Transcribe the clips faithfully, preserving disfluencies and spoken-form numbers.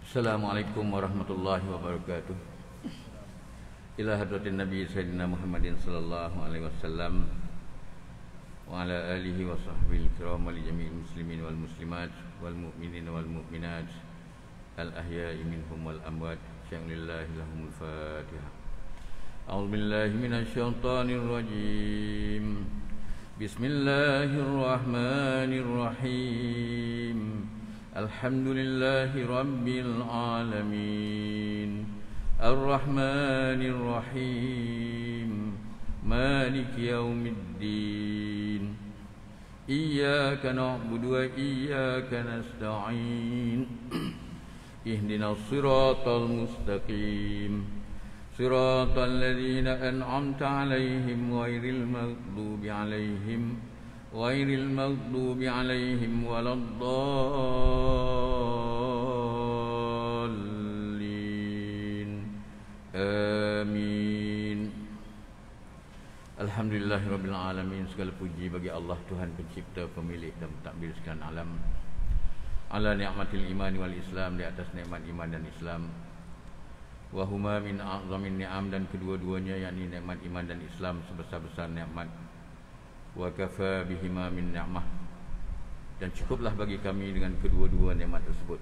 Assalamualaikum warahmatullahi wabarakatuh. Ila hadratin Nabi Sayyidina Muhammadin sallallahu alaihi wasallam wa ala alihi wa sahbihi al-kiram wa li jami'il muslimin wal muslimat wal mu'minin wal mu'minat al ahya'i minhum wal amwat. Sya'lillahi lahumul Fatihah. A'udzu billahi minasy syaithanir rajim. Bismillahirrahmanirrahim. Alhamdulillahi rabbil alamin. Ar-Rahmanir-Rahim. Maliki yaumiddin. Iyyaka na'budu wa iyyaka nasta'in. Ihdinas siratal mustaqim. Siratal ladzina an'amta 'alaihim ghairil maghdubi 'alaihim ghairil maghdubi 'alaihim waladdallin. Amin. Alhamdulillahirabbil alamin. Segala puji bagi Allah, Tuhan pencipta, pemilik dan mentadbir sekalian alam. Ala ni'matil iman wal Islam, di atas nikmat iman dan Islam. Wa huma min a'zamin ni'am, dan kedua-duanya yakni nikmat iman dan Islam sebesar-besar nikmat. Wa kafa bihima min ni'mah, dan cukuplah bagi kami dengan kedua-dua nikmat tersebut.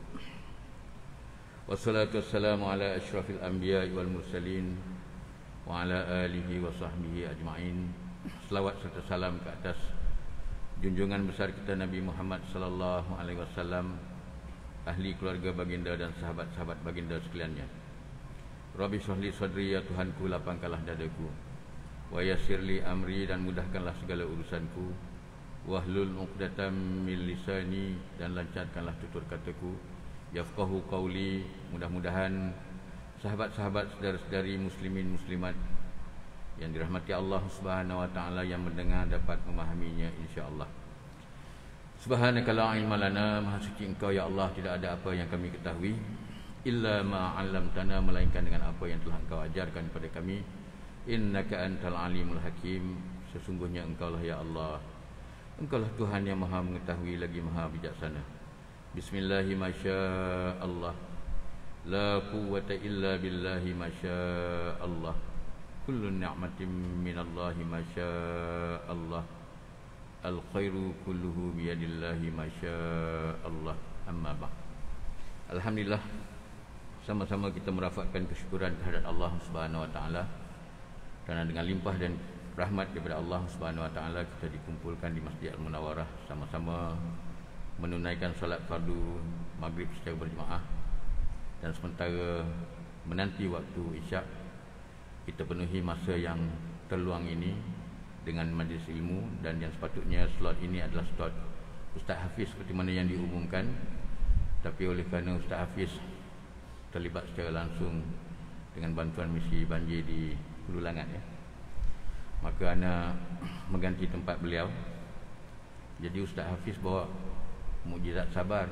Wassalatu wassalamu ala asyrafil anbiya'i wal mursalin wa ala alihi wa sahbihi ajma'in. Selawat serta salam ke atas junjungan besar kita Nabi Muhammad sallallahu alaihi wasallam, ahli keluarga baginda dan sahabat-sahabat baginda sekaliannya. Rabbi shrahli sadri, ya Tuhanku lapangkanlah dadaku. Wa yassirli amri, dan mudahkanlah segala urusanku. Wahlul 'uqdatam min lisani, dan lancarkanlah tutur kataku. Yafqahu qauli, mudah-mudahan sahabat-sahabat, saudara-saudari muslimin muslimat yang dirahmati Allah Subhanahu wa taala yang mendengar dapat memahaminya insyaallah. Subhanaka la ilma lana, maha suci Engkau ya Allah, tidak ada apa yang kami ketahui illa ma 'allamtana, melainkan dengan apa yang telah Engkau ajarkan kepada kami. Innaka antal alimul hakim, sesungguhnya Engkau lah ya Allah, Engkau lah Tuhan yang maha mengetahui lagi maha bijaksana. Bismillahi masyaallah, la quwwata illa billahi masyaallah, kullu ni'matin minallahi masyaallah, al khairu kulluhu biyadillahi masyaallah. Amma ba'd. Alhamdulillah, sama-sama kita merafakkan kesyukuran kehadirat Allah Subhanahu wa taala, kerana dengan limpah dan rahmat daripada Allah Subhanahu wa taala kita dikumpulkan di Masjid Al-Munawwarah, sama-sama menunaikan solat fardu maghrib secara berjemaah, dan sementara menanti waktu isyak, kita penuhi masa yang terluang ini dengan majlis ilmu. Dan yang sepatutnya slot ini adalah slot Ustaz Hafiz seperti mana yang diumumkan, tapi oleh kerana Ustaz Hafiz terlibat secara langsung dengan bantuan misi banjir di Hulu Langat, ya, maka ana mengganti tempat beliau. Jadi Ustaz Hafiz bawa mukjizat sabar.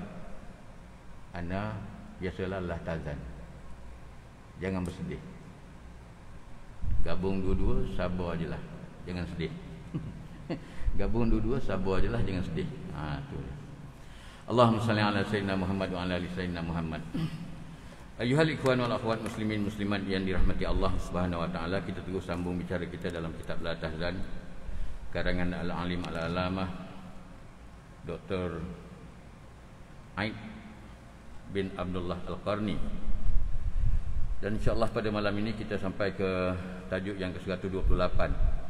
Ana biasalah lah tazan, jangan bersedih, gabung dua-dua, sabar ajalah, jangan sedih. Gabung dua-dua, sabar ajalah, jangan sedih. Ha tu. Allahumma salli ala sayyidina Muhammad wa ala ali sayyidina Muhammad. Ayyuhal ikhwan wal akhwat muslimin muslimat yang dirahmati Allah Subhanahu wa taala, kita terus sambung bicara kita dalam kitab La Tahzan karangan Al-Alim Al-Alamah Doktor Aid bin Abdullah Al-Qarni. Dan insya-Allah pada malam ini kita sampai ke tajuk yang ke seratus dua puluh lapan.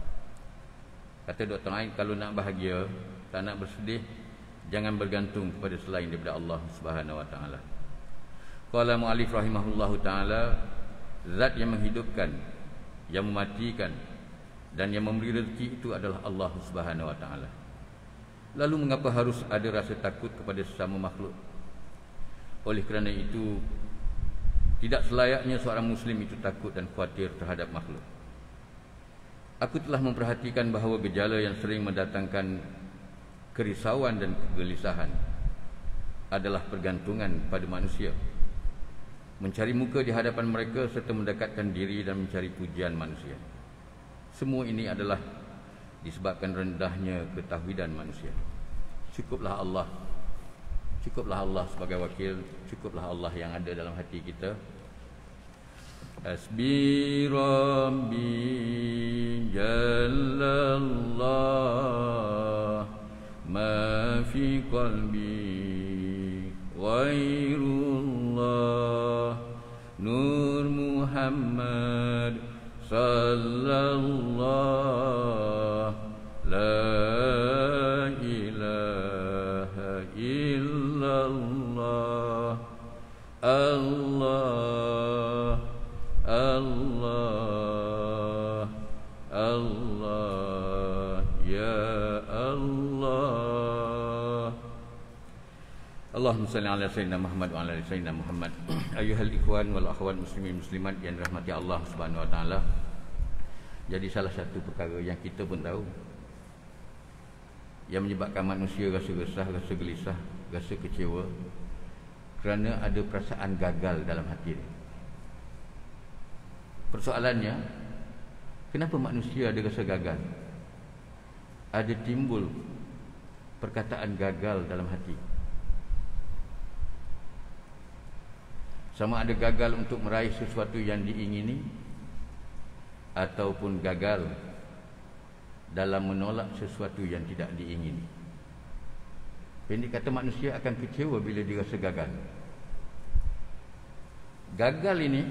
Kata Doktor Aid, kalau nak bahagia, tak nak bersedih, jangan bergantung kepada selain daripada Allah Subhanahu wa taala. Qala mu'allif rahimahullahu ta'ala, zat yang menghidupkan, yang mematikan, dan yang memberi rezeki itu adalah Allah Subhanahu wa ta'ala. Lalu mengapa harus ada rasa takut kepada sesama makhluk? Oleh kerana itu, tidak selayaknya seorang Muslim itu takut dan khawatir terhadap makhluk. Aku telah memperhatikan bahawa gejala yang sering mendatangkan kerisauan dan kegelisahan adalah pergantungan pada manusia, mencari muka di hadapan mereka, serta mendekatkan diri dan mencari pujian manusia. Semua ini adalah disebabkan rendahnya ketauhidan manusia. Cukuplah Allah, Cukuplah Allah sebagai wakil, cukuplah Allah yang ada dalam hati kita. Hasbi Rabbi Jallallah ma fi qalbi ghairullah Nur Muhammad sallallahu la ilaha illallah Allah Allah Allah ya Allah. Allahumma salli ala sayyidina Muhammad wa ala ali sayyidina Muhammad. Ayyuhal ikhwan wal akhwat muslimin muslimat yang dirahmati Allah Subhanahu wa taala. Jadi salah satu perkara yang kita pun tahu yang menyebabkan manusia rasa resah, rasa gelisah, rasa kecewa kerana ada perasaan gagal dalam hati dia. Persoalannya, kenapa manusia ada rasa gagal? Ada timbul perkataan gagal dalam hati. Sama ada gagal untuk meraih sesuatu yang diingini ataupun gagal dalam menolak sesuatu yang tidak diingini. Pendek kata, manusia akan kecewa bila dia rasa gagal. Gagal ini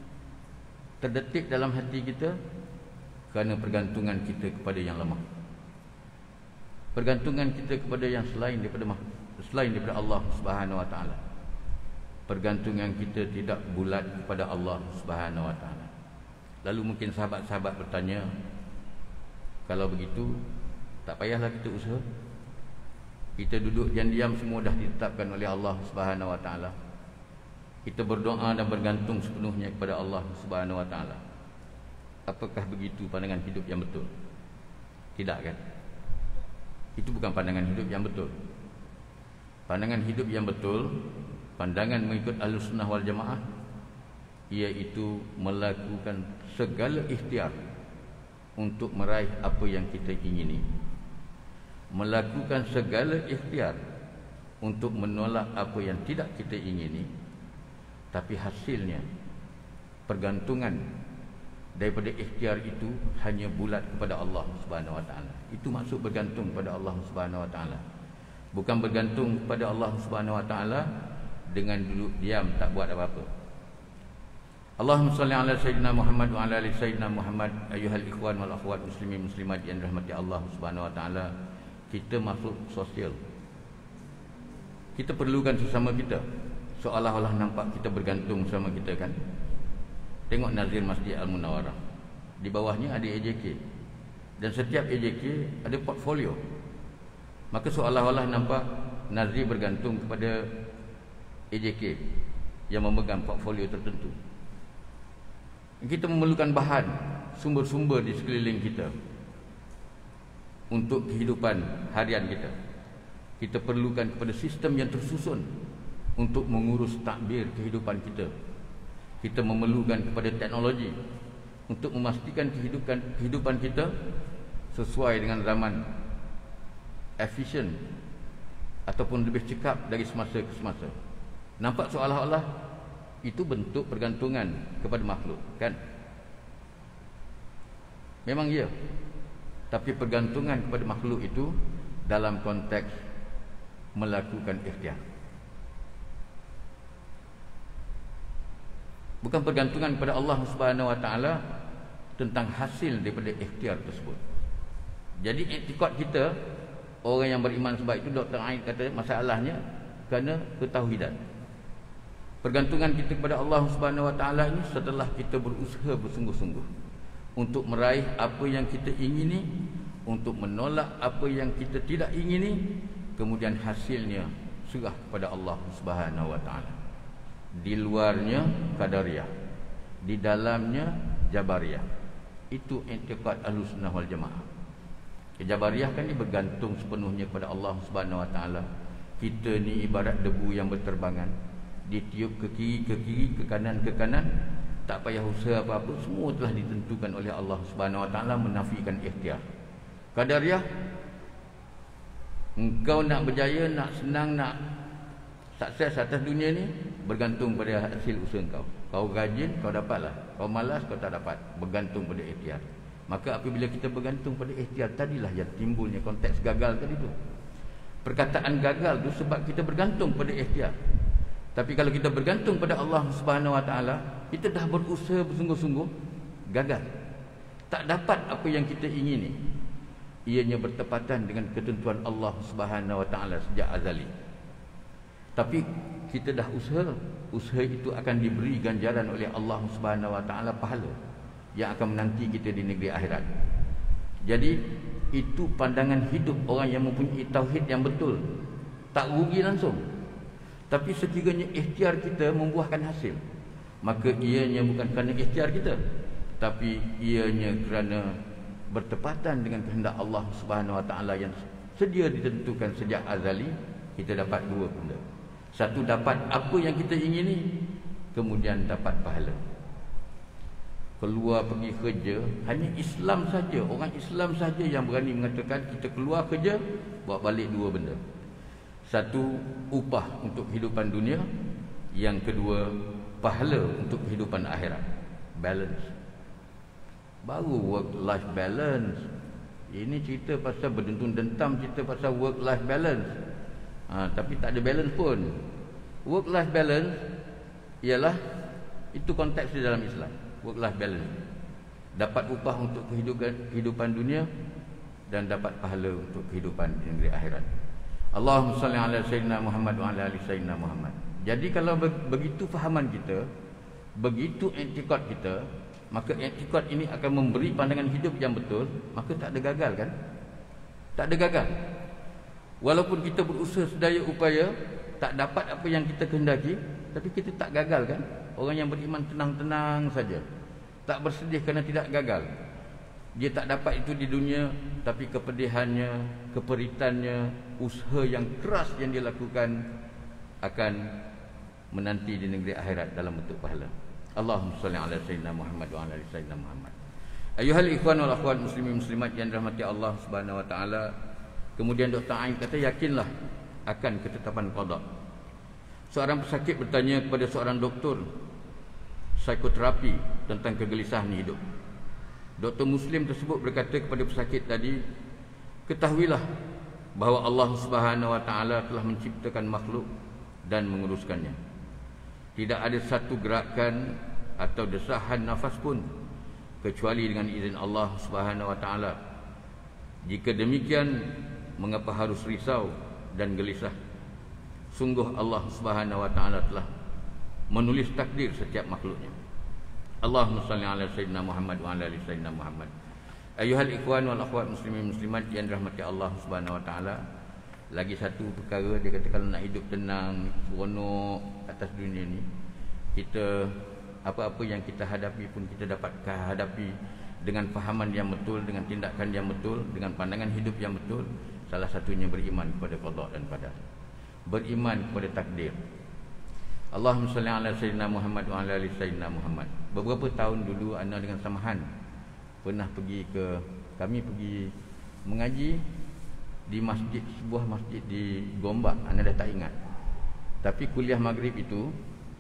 terdetik dalam hati kita kerana pergantungan kita kepada yang lemah. Pergantungan kita kepada yang selain daripada selain daripada Allah Subhanahu wa taala. Pergantungan kita tidak bulat kepada Allah Subhanahu wa taala. Lalu mungkin sahabat-sahabat bertanya, kalau begitu tak payahlah kita usaha. Kita duduk diam-diam, semua dah ditetapkan oleh Allah Subhanahu wa taala. Kita berdoa dan bergantung sepenuhnya kepada Allah Subhanahu wa taala. Apakah begitu pandangan hidup yang betul? Tidak kan? Itu bukan pandangan hidup yang betul. Pandangan hidup yang betul, pandangan mengikut Ahlussunnah wal Jamaah, iaitu melakukan segala ikhtiar untuk meraih apa yang kita ingini, melakukan segala ikhtiar untuk menolak apa yang tidak kita ingini, tapi hasilnya pergantungan daripada ikhtiar itu hanya bulat kepada Allah Subhanahu wa taala. Itu maksud bergantung pada Allah Subhanahu wa taala. Bukan bergantung kepada Allah Subhanahu wa taala dengan duduk diam tak buat apa-apa. Allahumma salli ala sayyidina Muhammad wa ala ali sayyidina Muhammad. Ayyuhal ikhwan wal akhwat muslimin muslimat yang dirahmati Allah Subhanahu wa taala. Kita masuk sosial. Kita perlukan sesama kita. Seolah-olah nampak kita bergantung sama kita kan. Tengok nazir Masjid Al-Munawwarah. Di bawahnya ada A J K. Dan setiap A J K ada portfolio. Maka seolah-olah nampak nazir bergantung kepada A J K yang memegang portfolio tertentu. Kita memerlukan bahan, sumber-sumber di sekeliling kita untuk kehidupan harian kita. Kita perlukan kepada sistem yang tersusun untuk mengurus takbir kehidupan kita. Kita memerlukan kepada teknologi untuk memastikan kehidupan kehidupan kita sesuai dengan zaman, efisien ataupun lebih cekap dari semasa ke semasa. Nampak seolah-olah itu bentuk pergantungan kepada makhluk, kan? Memang ya. Tapi pergantungan kepada makhluk itu dalam konteks melakukan ikhtiar. Bukan pergantungan kepada Allah Subhanahu wa taala tentang hasil daripada ikhtiar tersebut. Jadi iktikad kita, orang yang beriman sebab itu Doktor Aid kata masalahnya kerana ketauhidan. Pergantungan kita kepada Allah Subhanahu wa taala ini setelah kita berusaha bersungguh-sungguh untuk meraih apa yang kita ingini, untuk menolak apa yang kita tidak ingini, kemudian hasilnya serah kepada Allah Subhanahu wa taala. Di luarnya Qadariyah, di dalamnya Jabariyah. Itu i'tiqad Ahlussunnah wal Jamaah. Jabariyah kan ni bergantung sepenuhnya kepada Allah Subhanahu wa taala. Kita ni ibarat debu yang berterbangan, ditiup ke kiri ke kiri, ke kanan ke kanan, tak payah usaha apa-apa, semua telah ditentukan oleh Allah Subhanahu wa taala, menafikan ikhtiar. Qadariyah, engkau nak berjaya, nak senang, nak Sukses atas dunia ni bergantung pada hasil usaha kau. Kau rajin, kau dapatlah. Kau malas, kau tak dapat. Bergantung pada ikhtiar. Maka apabila kita bergantung pada ikhtiar, tadilah yang timbulnya konteks gagal tadi tu. Perkataan gagal tu sebab kita bergantung pada ikhtiar. Tapi kalau kita bergantung pada Allah Subhanahu Wa Taala, kita dah berusaha bersungguh-sungguh, gagal. Tak dapat apa yang kita ingini. Ianya bertepatan dengan ketentuan Allah Subhanahu Wa Taala sejak azali. Tapi kita dah usaha, usaha itu akan diberi ganjaran oleh Allah Subhanahu Wa Taala pahala yang akan menanti kita di negeri akhirat. Jadi itu pandangan hidup orang yang mempunyai tauhid yang betul. Tak rugi langsung. Tapi sekiranya ikhtiar kita membuahkan hasil, maka ianya bukan kerana ikhtiar kita, tapi ianya kerana bertepatan dengan kehendak Allah Subhanahu Wa Taala yang sedia ditentukan sejak azali. Kita dapat dua benda. Satu, dapat apa yang kita ingini, kemudian dapat pahala. Keluar pergi kerja, hanya Islam saja, orang Islam saja yang berani mengatakan kita keluar kerja, bawa balik dua benda. Satu, upah untuk kehidupan dunia. Yang kedua, pahala untuk kehidupan akhirat. Balance. Baru work life balance. Ini cerita pasal berdentun dentam, cerita pasal work life balance. Ha, tapi tak ada balance pun. Work life balance ialah itu konteks di dalam Islam. Work life balance. Dapat upah untuk kehidupan kehidupan dunia dan dapat pahala untuk kehidupan di negeri akhirat. Allahumma salli ala sayyidina Muhammad wa ala ali sayyidina Muhammad. Jadi kalau begitu fahaman kita, begitu i'tikad kita, maka i'tikad ini akan memberi pandangan hidup yang betul, maka tak ada gagal kan? Tak ada gagal. Walaupun kita berusaha sedaya upaya, tak dapat apa yang kita kehendaki, tapi kita tak gagal kan? Orang yang beriman tenang-tenang saja, tak bersedih kerana tidak gagal. Dia tak dapat itu di dunia, tapi kepedihannya, keperitannya, usaha yang keras yang dia lakukan akan menanti di negeri akhirat dalam bentuk pahala. Allahumma salli ala sayyidina Muhammad wa ala ali sayyidina Muhammad. Ayuhal ikhwan wal akhwat muslimin muslimat yang dirahmati Allah Subhanahu Wa Taala. Kemudian Doktor Ain kata, yakinlah akan ketetapan qada. Seorang pesakit bertanya kepada seorang doktor psikoterapi tentang kegelisahan hidup. Doktor Muslim tersebut berkata kepada pesakit tadi, ketahuilah bahawa Allah Subhanahu Wa Taala telah menciptakan makhluk dan menguruskannya. Tidak ada satu gerakan atau desahan nafas pun kecuali dengan izin Allah Subhanahu Wa Taala. Jika demikian, mengapa harus risau dan gelisah? Sungguh Allah Subhanahu Wa Taala telah menulis takdir setiap makhluknya. Allahumma salli ala sayyidina Muhammad wa ala ali sayyidina Muhammad. Ayuhal ikhwan wal akhwat muslimin muslimat yang dirahmati Allah Subhanahu Wa Taala. Lagi satu perkara, dia kata kalau nak hidup tenang, seronok atas dunia ni, kita apa-apa yang kita hadapi pun kita dapat hadapi dengan fahaman yang betul, dengan tindakan yang betul, dengan pandangan hidup yang betul. Salah satunya beriman kepada qada dan qadar. Beriman kepada takdir. Allahumma salli ala sayyidina Muhammad wa ala ali sayyidina Muhammad. Beberapa tahun dulu ana dengan Samahan pernah pergi ke kami pergi mengaji di masjid, sebuah masjid di Gombak. Ana dah tak ingat. Tapi kuliah maghrib itu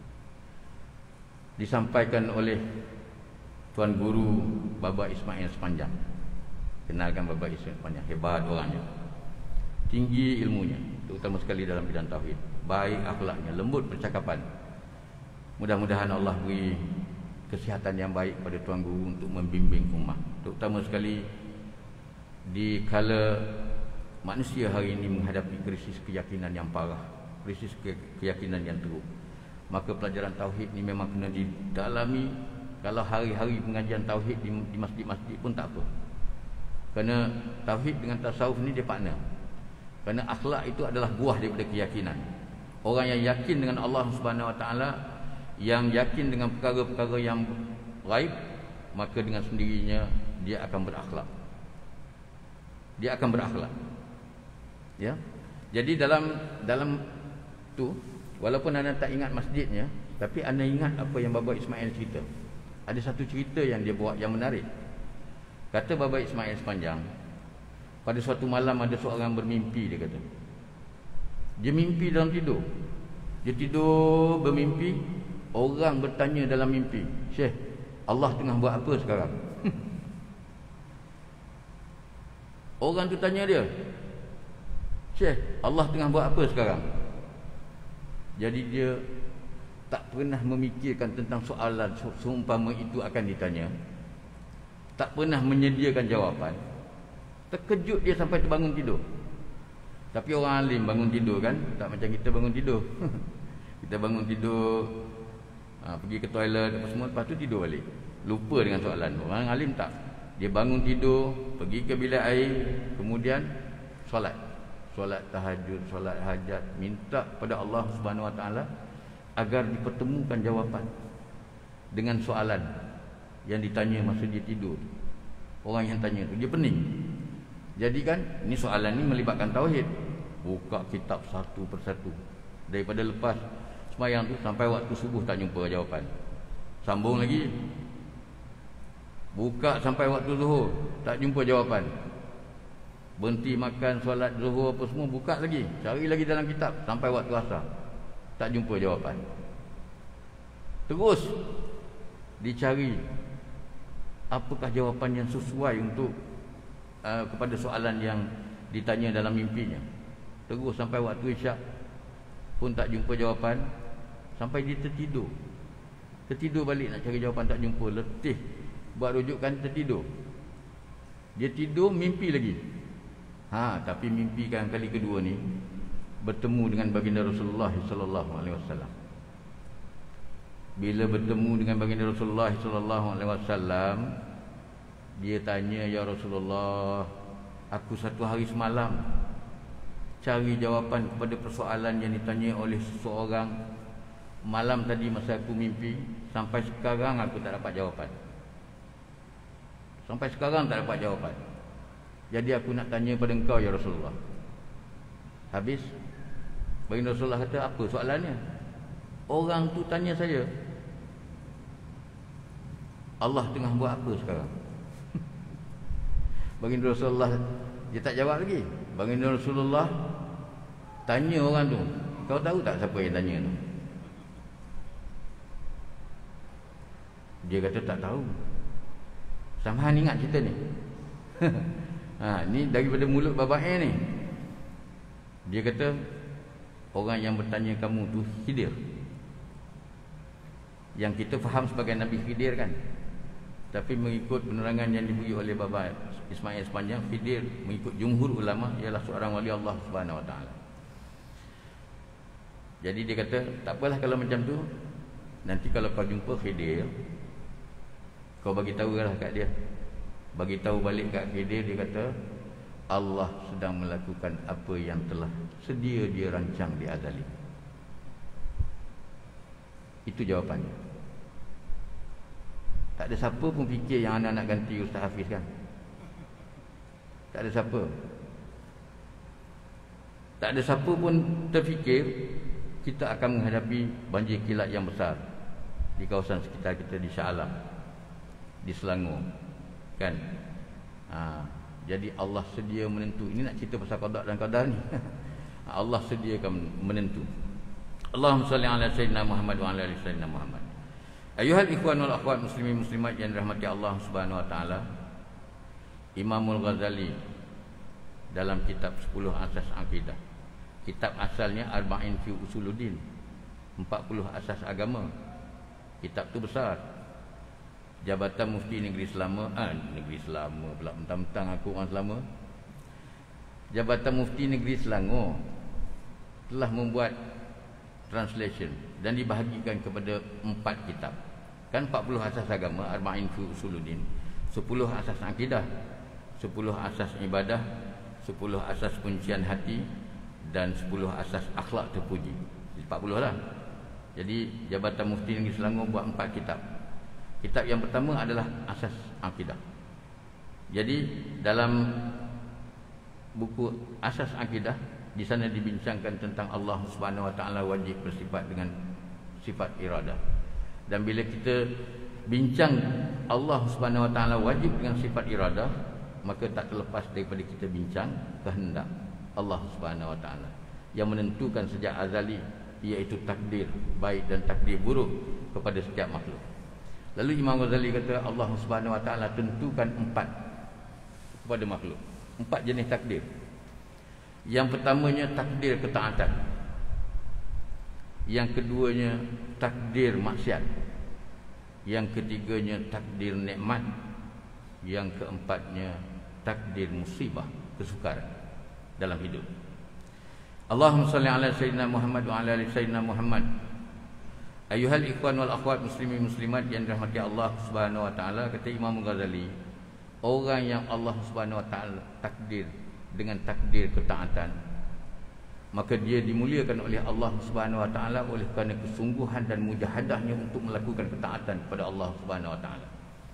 disampaikan oleh Tuan Guru Baba Ismail Sepanjang. Kenalkan Baba Ismail Sepanjang, hebat orangnya. Tinggi ilmunya, terutama sekali dalam bidang tauhid. Baik akhlaknya, lembut percakapan. Mudah-mudahan Allah beri kesihatan yang baik pada Tuan Guru untuk membimbing umat, terutama sekali di kala manusia hari ini menghadapi krisis keyakinan yang parah, krisis ke- keyakinan yang teruk. Maka pelajaran tauhid ni memang kena didalami. Kalau hari-hari pengajian tauhid di, di masjid-masjid pun tak apa. Kerana tauhid dengan tasawuf ni dia partner. Kerana akhlak itu adalah buah daripada keyakinan. Orang yang yakin dengan Allah Subhanahu Wa Taala, yang yakin dengan perkara-perkara yang gaib, maka dengan sendirinya dia akan berakhlak. Dia akan berakhlak. Ya. Jadi dalam dalam tu, walaupun anda tak ingat masjidnya, tapi anda ingat apa yang Baba Ismail cerita. Ada satu cerita yang dia buat yang menarik. Kata Baba Ismail Sepanjang, pada suatu malam ada seorang bermimpi, dia kata. Dia mimpi dalam tidur. Dia tidur bermimpi, orang bertanya dalam mimpi, "Syekh, Allah tengah buat apa sekarang?" Orang tu tanya dia, "Syekh, Allah tengah buat apa sekarang?" Jadi dia tak pernah memikirkan tentang soalan seumpama itu akan ditanya, tak pernah menyediakan jawapan. Terkejut dia sampai terbangun tidur. Tapi orang alim bangun tidur kan, tak macam kita bangun tidur. Kita bangun tidur, ha, pergi ke toilet apa semua, lepas tu tidur balik, lupa dengan soalan. Orang alim tak, dia bangun tidur, pergi ke bilik air, kemudian solat, solat tahajud, solat hajat, minta pada Allah Subhanahu Wa Taala agar dipertemukan jawapan dengan soalan yang ditanya masa dia tidur. Orang yang tanya tu dia pening. Jadi kan, ni soalan ni melibatkan tauhid. Buka kitab satu persatu, daripada lepas sembahyang tu sampai waktu subuh tak jumpa jawapan. Sambung lagi, buka sampai waktu zuhur, tak jumpa jawapan. Berhenti makan, solat zuhur apa semua, buka lagi, cari lagi dalam kitab sampai waktu asar, tak jumpa jawapan. Terus dicari apakah jawapan yang sesuai untuk uh, kepada soalan yang ditanya dalam mimpinya. Terus sampai waktu isyak pun tak jumpa jawapan, sampai dia tertidur. Tertidur balik nak cari jawapan, tak jumpa, letih, buat rujukan, tertidur. Dia tidur mimpi lagi. Ha, tapi mimpi kan kali kedua ni bertemu dengan baginda Rasulullah sallallahu alaihi wasallam. Bila bertemu dengan baginda Rasulullah sallallahu alaihi wasallam, dia tanya, "Ya Rasulullah, aku satu hari semalam cari jawapan kepada persoalan yang ditanya oleh seseorang. Malam tadi masa aku mimpi, sampai sekarang aku tak dapat jawapan. Sampai sekarang tak dapat jawapan. Jadi aku nak tanya pada engkau ya Rasulullah." Habis baginda Rasulullah kata, "Apa soalannya?" "Orang tu tanya saya, Allah tengah buat apa sekarang?" Baginda Rasulullah, dia tak jawab lagi. Baginda Rasulullah tanya orang tu, "Kau tahu tak siapa yang tanya tu?" Dia kata, "Tak tahu." Samhan ingat cerita ni. Ha, ni daripada mulut babaknya ni. Dia kata, "Orang yang bertanya kamu tu Khidir." Yang kita faham sebagai Nabi Khidir kan. Tapi mengikut penerangan yang diberi oleh Baba Ismail sepanjang, Khidir mengikut jumhur ulama ialah seorang wali Allah Subhanahu Wa Taala. Jadi dia kata, "Tak apalah kalau macam tu, nanti kalau kau jumpa Khidir, kau bagi tahulah kat dia." Bagi tahu balik kat Khidir, dia kata, "Allah sedang melakukan apa yang telah sedia dia rancang di azali." Itu jawapannya. Tak ada siapa pun fikir yang anak nak ganti Ustaz Hafiz kan. Tak ada siapa. Tak ada siapa pun terfikir kita akan menghadapi banjir kilat yang besar di kawasan sekitar kita, di Shah Alam, di Selangor kan. Ha, jadi Allah sedia menentu. Ini nak cerita pasal qada dan qadar ni. Allah sediakan menentu. Allahumma salli ala sayyidina Muhammad wa ala ali sayyidina Muhammad. Ayuhal ikhwan wal akhwat muslimin muslimat yang dirahmati Allah Subhanahu wa taala. Imamul Ghazali dalam kitab sepuluh Asas Akidah. Kitab asalnya Arba'in fi Usuluddin, empat puluh asas agama. Kitab tu besar. Jabatan Mufti Negeri Selangor, ah Negeri Selangor pula, mentang-mentang aku orang Selangor. Jabatan Mufti Negeri Selangor telah membuat translation dan dibahagikan kepada empat kitab. Kan empat puluh asas agama, Arba'in fi Usuluddin, sepuluh asas akidah, sepuluh asas ibadah, sepuluh asas kuncian hati, dan sepuluh asas akhlak terpuji. empat puluh lah. Jadi Jabatan Mufti Negeri Selangor buat empat kitab. Kitab yang pertama adalah asas akidah. Jadi dalam buku asas akidah, di sana dibincangkan tentang Allah Subhanahu Wa Taala wajib bersifat dengan sifat iradah. Dan bila kita bincang Allah Subhanahu Wa Taala wajib dengan sifat iradah, maka tak terlepas daripada kita bincang kehendak Allah Subhanahu Wa Taala yang menentukan sejak azali iaitu takdir baik dan takdir buruk kepada setiap makhluk. Lalu Imam Ghazali kata Allah Subhanahu Wa Taala tentukan empat kepada makhluk, empat jenis takdir. Yang pertamanya takdir ketaatan, yang keduanya takdir maksiat, yang ketiganya takdir nikmat, yang keempatnya takdir musibah, kesukaran dalam hidup. Allahumma salli ala sayyidina Muhammad wa ala ali sayyidina Muhammad. Ayuhal ikhwan wal akhwat muslimin muslimat yang dirahmati Allah Subhanahu wa taala, kata Imam Ghazali, orang yang Allah Subhanahu wa taala takdir dengan takdir ketaatan, maka dia dimuliakan oleh Allah Subhanahu wa taala oleh kerana kesungguhan dan mujahadahnya untuk melakukan ketaatan kepada Allah Subhanahu wa taala.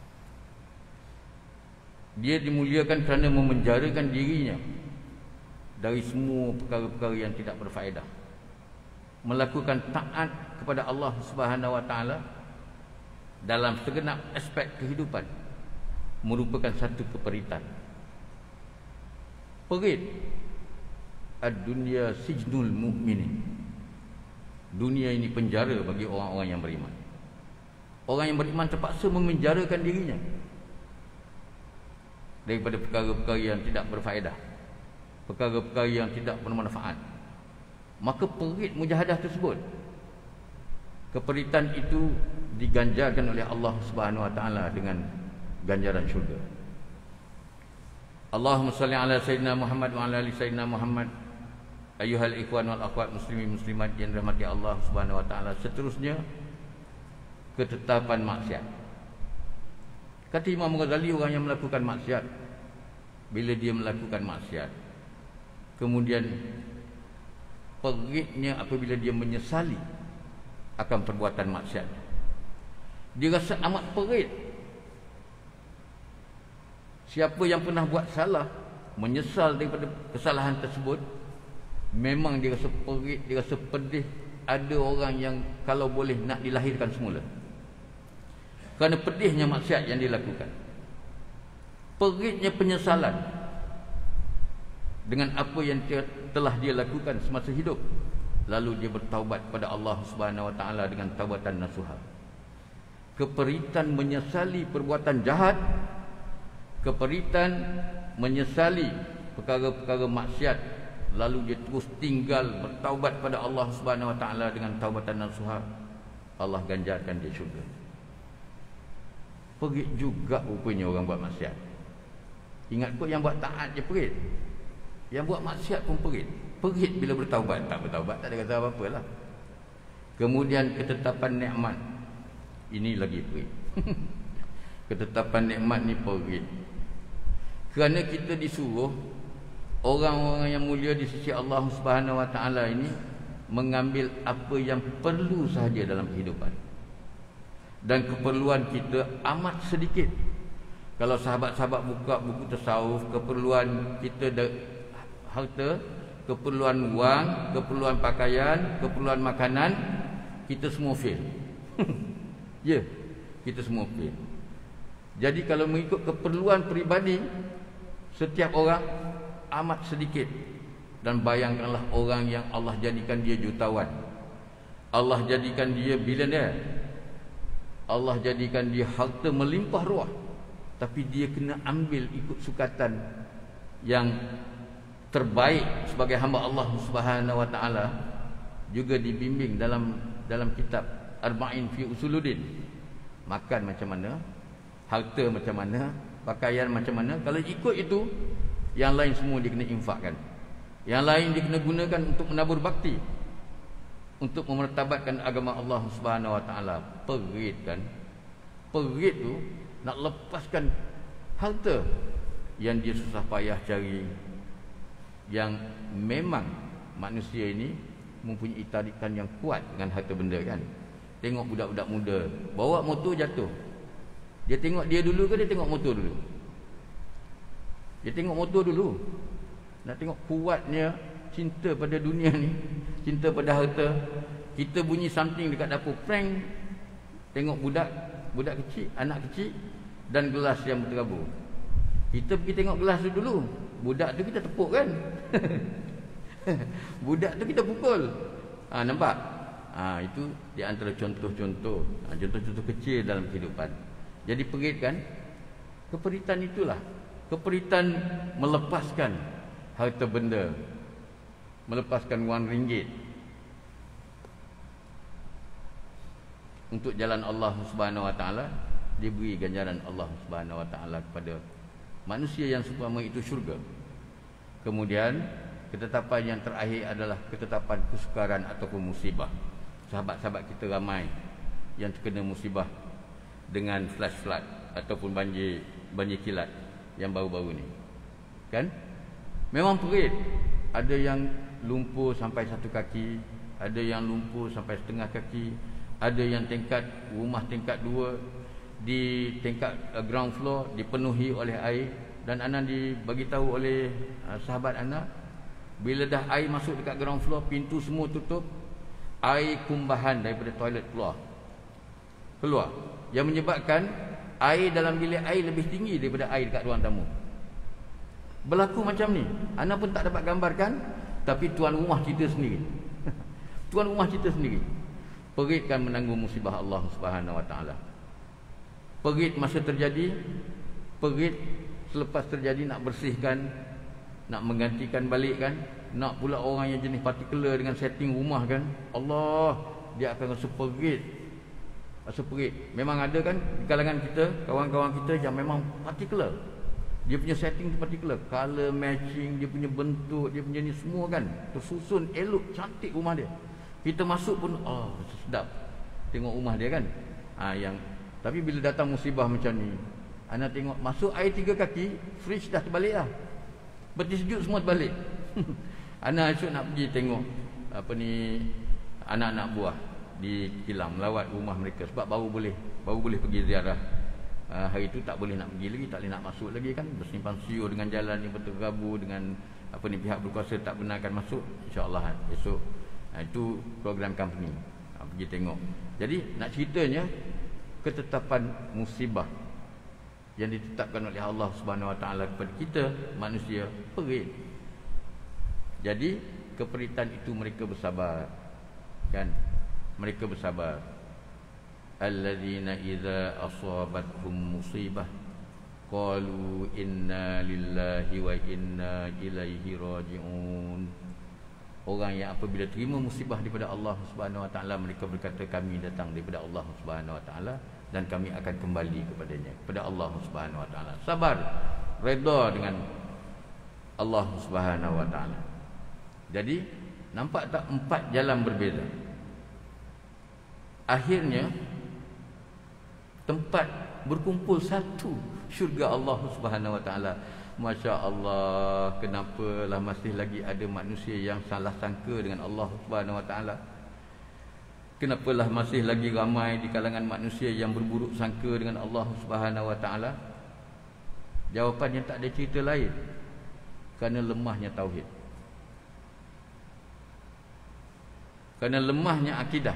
Dia dimuliakan kerana memenjarakan dirinya dari semua perkara-perkara yang tidak berfaedah, melakukan taat kepada Allah Subhanahu wa taala dalam segenap aspek kehidupan merupakan satu keperitan. Perit, ad-dunya sijnul mu'minin. Dunia ini penjara bagi orang-orang yang beriman. Orang yang beriman terpaksa memenjarakan dirinya daripada perkara-perkara yang tidak berfaedah, perkara-perkara yang tidak bermanfaat. Maka perit mujahadah tersebut, keperitan itu diganjarkan oleh Allah Subhanahu wa taala dengan ganjaran syurga. Allahumma salli ala sayyidina Muhammad wa ala ali sayyidina Muhammad. Ayuhal ikhwan wal akhwat muslimin muslimat yang dirahmati Allah Subhanahu wa taala. Seterusnya, ketetapan maksiat. Kata Imam Ghazali, orang yang melakukan maksiat, bila dia melakukan maksiat, kemudian peritnya apabila dia menyesali akan perbuatan maksiat, dia rasa amat perit. Siapa yang pernah buat salah, menyesal daripada kesalahan tersebut, memang dia rasa perit, dia rasa pedih. Ada orang yang kalau boleh nak dilahirkan semula kerana pedihnya maksiat yang dilakukan, peritnya penyesalan dengan apa yang telah dia lakukan semasa hidup. Lalu dia bertaubat kepada Allah Subhanahu wa taala dengan taubatan nasuha. Keperitan menyesali perbuatan jahat, keperitan menyesali perkara-perkara maksiat, lalu dia terus tinggal bertaubat pada Allah Subhanahu wa taala dengan taubatan nasuha, Allah ganjarkan dia syurga. Perit juga rupanya orang buat maksiat. Ingat kot yang buat taat je perit, yang buat maksiat pun perit. Perit bila bertaubat, tak bertaubat tak ada kata apa-apa lah. Kemudian ketetapan nikmat, ini lagi perit. Ketetapan nikmat ni perit, kerana kita disuruh orang-orang yang mulia di sisi Allah Subhanahu wa taala ini mengambil apa yang perlu sahaja dalam kehidupan, dan keperluan kita amat sedikit. Kalau sahabat-sahabat buka buku tasawuf, keperluan kita harta, keperluan wang, keperluan pakaian, keperluan makanan, kita semua fail. Ya, yeah, kita semua fail. Jadi kalau mengikut keperluan peribadi setiap orang amat sedikit. Dan bayangkanlah orang yang Allah jadikan dia jutawan, Allah jadikan dia bilioner, Allah jadikan dia harta melimpah ruah, tapi dia kena ambil ikut sukatan yang terbaik sebagai hamba Allah Subhanahu wa taala. Juga dibimbing dalam dalam kitab Arba'in fi Usuluddin. Makan macam mana, harta macam mana, pakaian macam mana. Kalau ikut itu, yang lain semua dia kena infakkan. Yang lain dia kena gunakan untuk menabur bakti, untuk memertabatkan agama Allah Subhanahu wa taala. Perit kan? Perit tu nak lepaskan harta yang dia susah payah cari, yang memang manusia ini mempunyai tarikan yang kuat dengan harta benda kan. Tengok budak-budak muda bawa motor jatuh, dia tengok dia dulu ke dia tengok motor dulu? Dia tengok motor dulu. Nak tengok kuatnya cinta pada dunia ni, cinta pada harta. Kita bunyi something dekat dapur, prank, tengok budak, budak kecil, anak kecil dan gelas yang berterabur. Kita pergi tengok gelas tu dulu, budak tu kita tepuk kan. Budak tu kita pukul. Ha, nampak? Ha, itu di antara contoh-contoh, ha, contoh-contoh kecil dalam kehidupan. Jadi perit kan, keperitan itulah, keperitan melepaskan harta benda, melepaskan wang ringgit untuk jalan Allah Subhanahu Wa Taala, diberi ganjaran Allah Subhanahu Wa Taala kepada manusia yang seumpama itu syurga. Kemudian ketetapan yang terakhir adalah ketetapan kesukaran ataupun musibah. Sahabat-sahabat kita ramai yang terkena musibah dengan flash flood ataupun banjir banjir kilat yang baru-baru ni. Kan? Memang perit. Ada yang lumpuh sampai satu kaki, ada yang lumpuh sampai setengah kaki, ada yang tingkat rumah tingkat dua di tingkat uh, ground floor dipenuhi oleh air, dan Ana dibagi tahu oleh uh, sahabat Ana, bila dah air masuk dekat ground floor, pintu semua tutup, air kumbahan daripada toilet keluar. Keluar. Yang menyebabkan air dalam bilik air lebih tinggi daripada air dekat ruang tamu. Berlaku macam ni. Ana pun tak dapat gambarkan, tapi tuan rumah cerita sendiri. Tuan rumah cerita sendiri. Perit kan menanggung musibah Allah Subhanahu Wa Taala. Perit masa terjadi, perit selepas terjadi nak bersihkan, nak menggantikan balik kan, nak pula orang yang jenis partikular dengan setting rumah kan, Allah, dia akan rasa perit. Rasa perit. Memang ada kan di kalangan kita, kawan-kawan kita yang memang partikular. Dia punya setting tu partikular, color matching, dia punya bentuk, dia punya ni semua kan tersusun elok, cantik rumah dia. Kita masuk pun oh sedap tengok rumah dia kan. Ha, yang tapi bila datang musibah macam ni, Ana tengok masuk air tiga kaki, fridge dah terbalik lah. Peti sejuk semua terbalik. Ana esok nak pergi tengok apa ni anak-anak buah di kilang, melawat rumah mereka sebab baru boleh baru boleh pergi ziarah. Uh, hari itu tak boleh nak pergi lagi, tak boleh nak masuk lagi kan, bersimpang siur dengan jalan yang bertergabur dengan apa ni pihak berkuasa tak benarkan masuk. InsyaAllah esok uh, itu program company uh, pergi tengok. Jadi nak ceritanya ketetapan musibah yang ditetapkan oleh Allah Subhanahu Wa Taala kepada kita manusia perit. Jadi keperitan itu mereka bersabar kan, mereka bersabar. Alladzina idza asabathum musibah qalu inna lillahi wa inna ilaihi raji'un. Orang yang apabila terima musibah daripada Allah Subhanahu Wa Taala, mereka berkata kami datang daripada Allah Subhanahu Wa Taala dan kami akan kembali kepadanya, kepada Allah Subhanahu Wa Taala. Sabar, redha dengan Allah Subhanahu Wa Taala. Jadi nampak tak empat jalan berbeza. Akhirnya tempat berkumpul satu, syurga Allah Subhanahu Wa Taala. Masya Allah, kenapalah masih lagi ada manusia yang salah sangka dengan Allah Subhanahu Wa Taala? Kenapalah masih lagi ramai di kalangan manusia yang berburuk sangka dengan Allah Subhanahu Wa Taala? Jawapannya tak ada cerita lain, kerana lemahnya tauhid, kerana lemahnya akidah.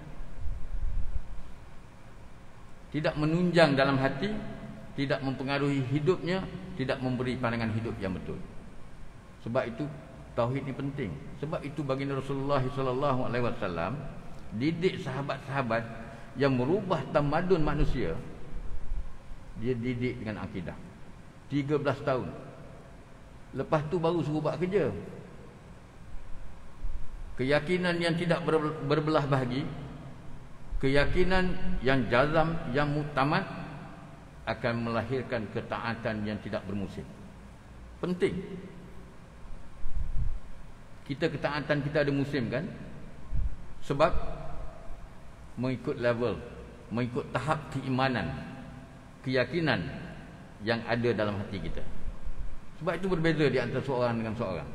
Tidak menunjang dalam hati, tidak mempengaruhi hidupnya, tidak memberi pandangan hidup yang betul. Sebab itu tauhid ni penting. Sebab itu baginda Rasulullah sallallahu alaihi wasallam didik sahabat-sahabat yang merubah tamadun manusia. Dia didik dengan akidah tiga belas tahun. Lepas tu baru suruh buat kerja. Keyakinan yang tidak berbelah bahagi, keyakinan yang jazam, yang muktamad, akan melahirkan ketaatan yang tidak bermusim. Penting. Kita ketaatan kita ada musim kan? Sebab mengikut level, mengikut tahap keimanan, keyakinan yang ada dalam hati kita. Sebab itu berbeza di antara seorang dengan seorang.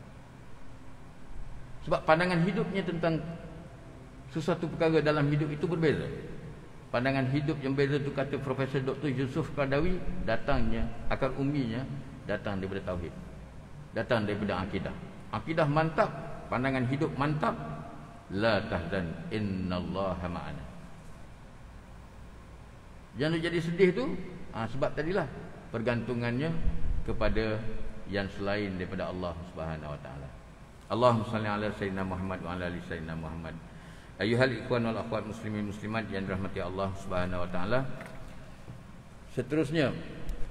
Sebab pandangan hidupnya tentang sesuatu perkara dalam hidup itu berbeza. Pandangan hidup yang berbeza itu, kata Profesor Doktor Yusuf Qaradawi, datangnya, akar umbinya datang daripada tauhid, datang daripada akidah. Akidah mantap, pandangan hidup mantap. La tahzan innallaha ma'ana. Jangan jadi sedih tu ha, sebab tadilah pergantungannya kepada yang selain daripada Allah Subhanahu Wa Taala. Allahumma salli ala sayyidina Muhammad wa ala ali sayyidina Muhammad. Ayyuhal ikhwan wal akhwat muslimin muslimat yang dirahmati Allah Subhanahu wa taala. Seterusnya,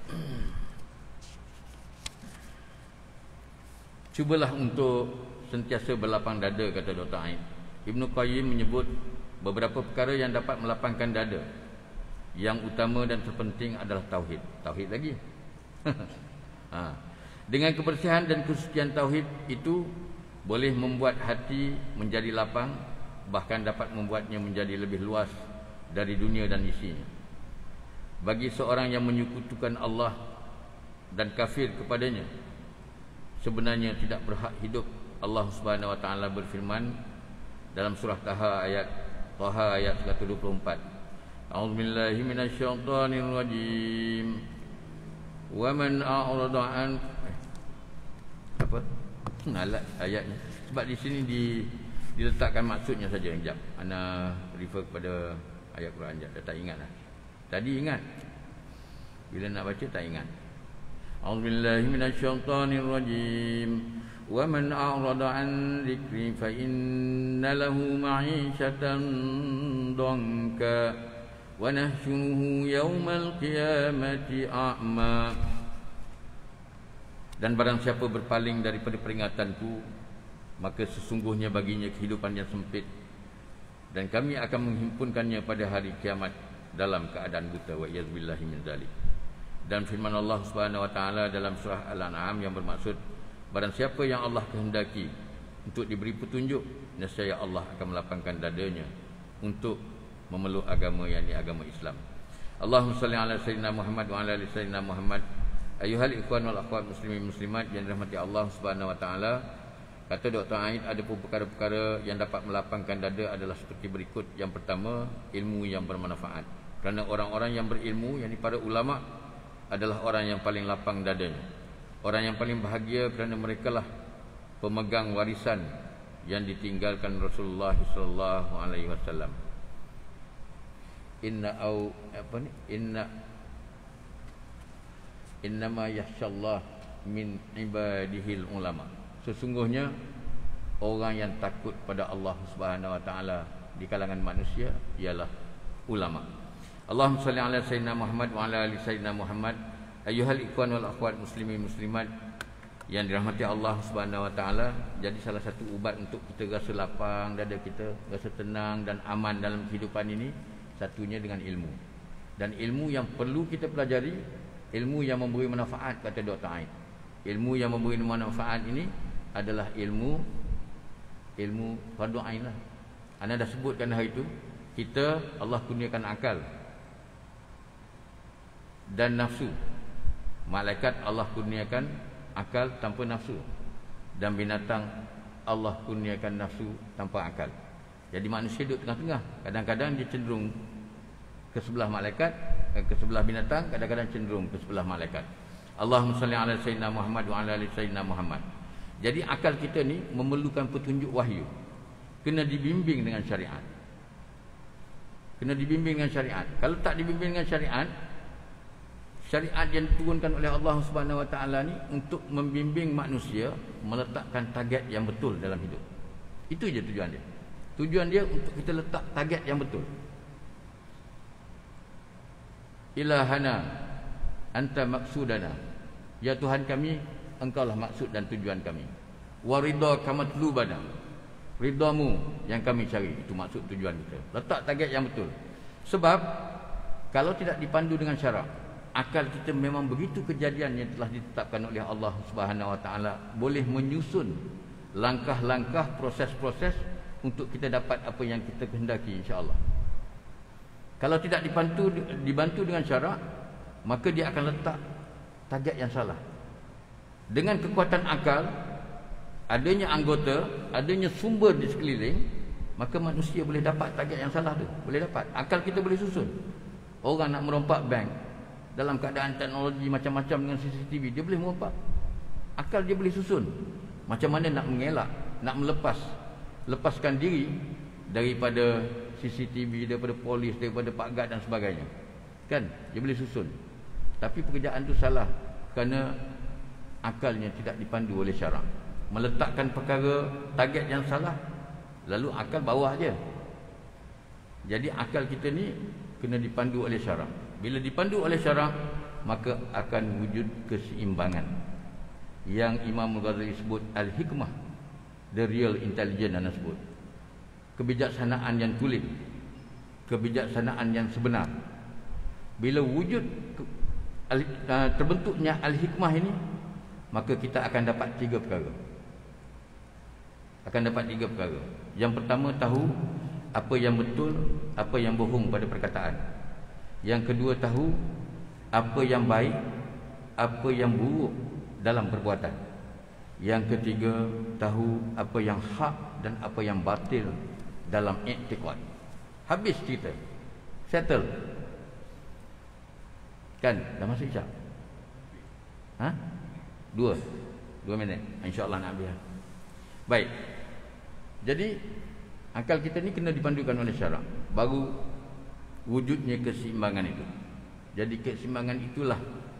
cubalah untuk sentiasa berlapang dada, kata Doktor Aid. Ibnu Qayyim menyebut beberapa perkara yang dapat melapangkan dada. Yang utama dan terpenting adalah tauhid. Tauhid lagi. ha. Dengan kebersihan dan kesucian tauhid itu boleh membuat hati menjadi lapang, bahkan dapat membuatnya menjadi lebih luas dari dunia dan isinya. Bagi seorang yang menyekutukan Allah dan kafir kepadanya, sebenarnya tidak berhak hidup. Allah Subhanahu wa taala berfirman dalam surah Taha ayat Taha ayat seratus dua puluh empat. A'udzubillahi minasyaitonir rajim. Wa man a'rada an apa? Alat ayatnya. Sebab di sini di diletakkan maksudnya saja. Sekejap, ana refer kepada ayat Quran. Dah tak ingat lah. Tadi ingat, bila nak baca tak ingat. A'udzubillahi minasyaitonir rajim. Wa man a'rada an dzikri fa inna lahu ma'isyatan danka wa nahsyuruhu yaumal qiyamati a'ma. Dan barang siapa berpaling daripada peringatanku, maka sesungguhnya baginya kehidupan yang sempit, dan kami akan menghimpunkannya pada hari kiamat dalam keadaan buta. Wa iyazbillahi min dzalik. Dan firman Allah Subhanahu wa taala dalam surah Al-An'am yang bermaksud, barang siapa yang Allah kehendaki untuk diberi petunjuk, nescaya Allah akan melapangkan dadanya untuk memeluk agama, yakni agama Islam. Allahumma salli ala sayyidina Muhammad wa ala ali sayyidina Muhammad. Ayuhal ikhwan wal akhwat muslimin muslimat yang dirahmati Allah Subhanahu wa taala. Kata Doktor Aid, ada pun perkara-perkara yang dapat melapangkan dada adalah seperti berikut. Yang pertama, ilmu yang bermanfaat. Kerana orang-orang yang berilmu, yakni para ulama, adalah orang yang paling lapang dadanya. Orang yang paling bahagia kerana merekalah pemegang warisan yang ditinggalkan Rasulullah sallallahu alaihi wasallam. Inna au apa ni? Inna Innama yakhshallah min ibadihil ulama. Sesungguhnya orang yang takut pada Allah Subhanahu wa taala di kalangan manusia ialah ulama. Allahumma salli ala sayyidina Muhammad wa ala ali sayyidina Muhammad. Ayyuhal ikhwan wal akhwat muslimin muslimat yang dirahmati Allah Subhanahu wa taala. Jadi salah satu ubat untuk kita rasa lapang dada kita, rasa tenang dan aman dalam kehidupan ini, satunya dengan ilmu. Dan ilmu yang perlu kita pelajari, ilmu yang memberi manfaat, kata Doktor Aid. Ilmu yang memberi manfaat ini adalah ilmu ilmu fardu ain lah. Anda dah sebutkan hari itu, kita Allah kurniakan akal dan nafsu. Malaikat Allah kurniakan akal tanpa nafsu, dan binatang Allah kurniakan nafsu tanpa akal. Jadi manusia duduk tengah-tengah. Kadang-kadang dia cenderung ke sebelah malaikat, ke sebelah binatang, kadang-kadang cenderung ke sebelah malaikat. Allahumma salli ala sayyidina Muhammad wa ala ali sayyidina Muhammad. Jadi akal kita ni memerlukan petunjuk wahyu. Kena dibimbing dengan syariat. Kena dibimbing dengan syariat. Kalau tak dibimbing dengan syariat, syariat yang diturunkan oleh Allah Subhanahu wa taala ni untuk membimbing manusia meletakkan target yang betul dalam hidup. Itu je tujuan dia. Tujuan dia untuk kita letak target yang betul. Ilahana anta maksudana, ya Tuhan kami, engkaulah maksud dan tujuan kami. Wa ridha kamatlubana, ridhamu yang kami cari, itu maksud tujuan kita. Letak target yang betul. Sebab kalau tidak dipandu dengan syarak, akal kita memang begitu kejadian yang telah ditetapkan oleh Allah Subhanahu wa taala, boleh menyusun langkah-langkah, proses-proses untuk kita dapat apa yang kita kehendaki, insya-Allah. Kalau tidak dibantu dibantu dengan syarak, maka dia akan letak target yang salah. Dengan kekuatan akal, adanya anggota, adanya sumber di sekeliling, maka manusia boleh dapat target yang salah tu. Boleh dapat. Akal kita boleh susun. Orang nak merompak bank dalam keadaan teknologi macam-macam dengan C C T V, dia boleh merompak. Akal dia boleh susun macam mana nak mengelak, nak melepas lepaskan diri daripada C C T V, daripada polis, daripada Pak Gad dan sebagainya. Kan? Dia boleh susun. Tapi pekerjaan tu salah kerana akalnya tidak dipandu oleh syarak. Meletakkan perkara target yang salah, lalu akal bawah je. Jadi akal kita ni kena dipandu oleh syarak. Bila dipandu oleh syarak, maka akan wujud keseimbangan yang Imam Ghazali sebut al-hikmah, the real intelligence anda sebut. Kebijaksanaan yang tulen, kebijaksanaan yang sebenar. Bila wujud al, uh, terbentuknya al-hikmah ini, maka kita akan dapat tiga perkara. Akan dapat tiga perkara. Yang pertama, tahu apa yang betul, apa yang bohong pada perkataan. Yang kedua, tahu apa yang baik, apa yang buruk dalam perbuatan. Yang ketiga, tahu apa yang hak dan apa yang batil dalam i'tiqad. Habis cerita. Settle. Kan dah masuk isyak? Ha? Dua. Dua minit. InsyaAllah nak habis. Baik. Jadi akal kita ni kena dipandukan oleh syarak, baru wujudnya keseimbangan itu. Jadi keseimbangan itulah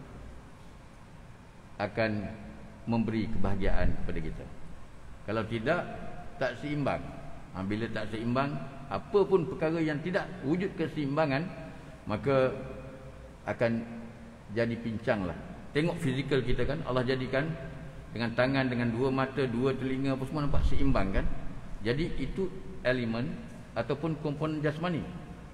akan memberi kebahagiaan kepada kita. Kalau tidak, tak seimbang. Ha, bila tak seimbang, apa pun perkara yang tidak wujud keseimbangan, maka akan jadi pincang lah. Tengok fizikal kita kan, Allah jadikan dengan tangan, dengan dua mata, dua telinga, apa semua nampak seimbang kan. Jadi itu elemen ataupun komponen jasmani.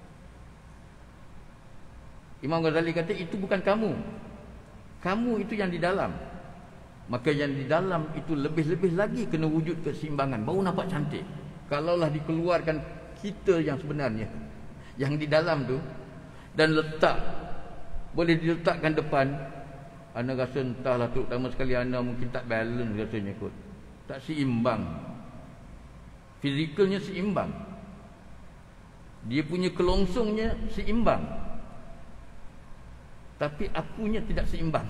Imam Ghazali kata itu bukan kamu. Kamu itu yang di dalam. Maka yang di dalam itu lebih-lebih lagi kena wujud keseimbangan, baru nampak cantik. Kalaulah dikeluarkan kita yang sebenarnya, yang di dalam tu, dan letak, boleh diletakkan depan, anda rasa entahlah, terutama sekali anda mungkin tak balance rasanya kot. Tak seimbang. Fizikalnya seimbang, dia punya kelongsongnya seimbang, tapi akunya tidak seimbang.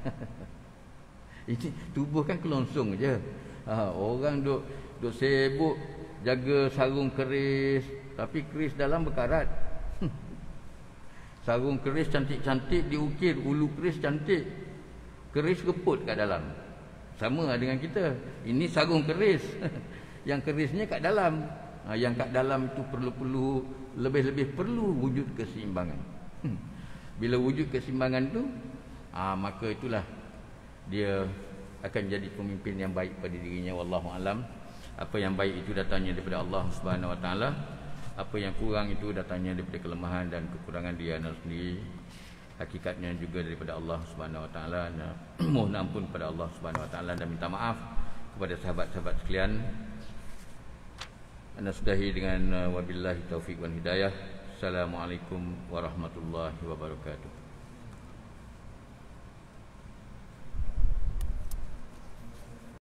Ini tubuh kan kelongsong je. Ha, orang duk duk sibuk jaga sarung keris, tapi keris dalam berkarat. Sarung keris cantik-cantik diukir, ulu keris cantik, keris reput kat dalam. Sama dengan kita. Ini sarung keris. Yang kerisnya kat dalam. Ha, yang kat dalam itu perlu-perlu, lebih-lebih perlu wujud keseimbangan. Hmm. Bila wujud keseimbangan tu, ha, maka itulah dia akan jadi pemimpin yang baik pada dirinya. Wallahu alam. Apa yang baik itu datangnya daripada Allah Subhanahu wa taala. Apa yang kurang itu datangnya daripada kelemahan dan kekurangan dia sendiri. Hakikatnya juga daripada Allah Subhanahu wa taala. Mohon ampun kepada Allah Subhanahu wa taala dan minta maaf kepada sahabat-sahabat sekalian. Anda sudahi dengan uh, wabillahi taufiq wal hidayah. Assalamualaikum warahmatullahi wabarakatuh.